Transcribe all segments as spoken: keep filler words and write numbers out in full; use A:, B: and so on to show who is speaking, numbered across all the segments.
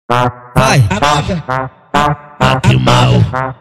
A: Vai.
B: Que mal.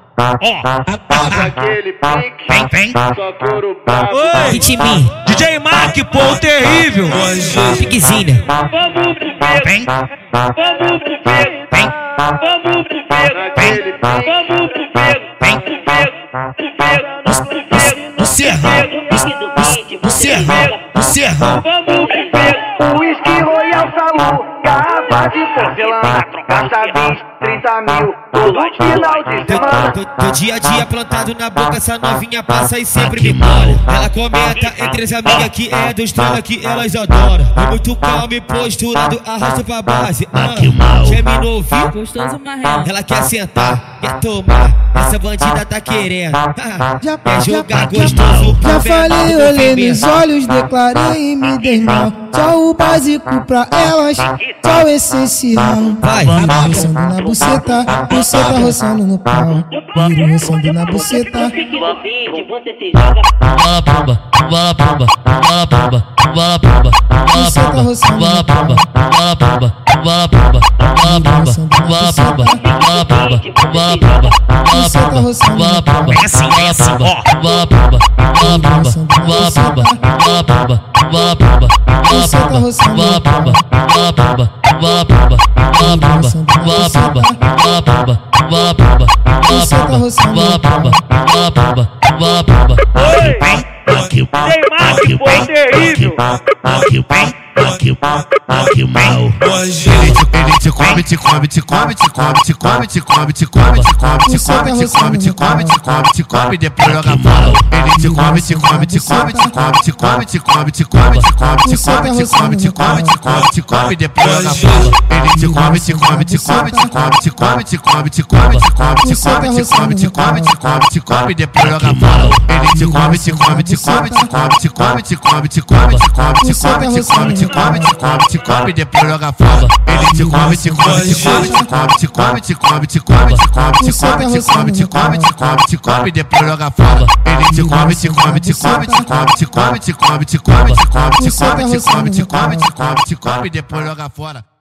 C: Aquele pique,
A: Vem, vem.
C: só couro brabo.
A: Oi. Ritminho.
D: D J Mark, pô, o terrível.
A: Piquezinha.
C: Vamos pro peso,
A: Vem.
C: vamos pro peso,
A: Vem.
C: vamos pro peso. Aquele pique, vamos pro peso,
A: Vem.
C: pro peso, pro peso, pro peso.
A: No serrão. No serrão. No serrão.
C: Vamos pro peso.
E: Whisky Royal Salu, garrafa de porcelana, caixa vinte, trinta mil, todo final de semana.
A: Tô, tô dia a dia plantado na boca, essa novinha passa e sempre me mora. Ela comenta entre as amigas que é do estrela que elas adoram. É muito calmo e posturado, arrasta pra base. Ah, geme no ouvido,
F: Gostoso marrento.
A: ela quer sentar, quer tomar. Essa bandida tá querendo. Ah,
G: Já,
A: quer
G: já,
A: jogar
G: já,
A: gostoso.
G: já
A: pro
G: falei,
A: menor do
G: olhei
A: movimento.
G: nos olhos, declarei e me dei mal. Só o básico pra elas, só o essencial.
A: Vai.
G: Viro roçando na buceta, buceta roçando no pau. Viro roçando na buceta.
B: Bola pomba, bola pomba, bola pomba, bola pomba, bola pomba, bola pomba, bola pomba, bola pomba, bola pomba, bola pomba, bola pomba, bola pomba, bola pomba, bola pomba,
A: É assim, é assim, ó.
B: bola pomba, bola pomba, bola pomba, bola pomba, bola pomba, bola pomba, bola pomba, bola pomba, bola pomba, bola pomba, bola pomba, bola pomba, bola pomba, bola pomba, bola pomba, bola pomba, bola pomba.
C: Oi,
B: Que
C: D J Mark, pô, o terrível.
B: que mal. Ele te, ele te come, te come, te come, te come, te come, te come, te come, te come, te come, te come, te come, te come, te come, depois joga fora. Ele te come, te come, te come, te come, te come, te come, te come, te come, te come, te come, te come, te come, te come, depois joga fora. Ele te come, te come, te come, te come, te come, te come, te come, te come, te come, te come, te come, te come, te come, depois joga fora. Ele te come, te come, te come, te come, te come, te come, te come, te come, te come, te come, te come, te come, te come, depois joga fora. Ele te come, te come, te come, te come, te come, te come, te come, te come, te come, te come, te come, te come, te come, depois joga fora. Ele te come, te come, te come, te come, te come, te come, te come, te come, te come, te come, te come, te come, te come, depois joga fora.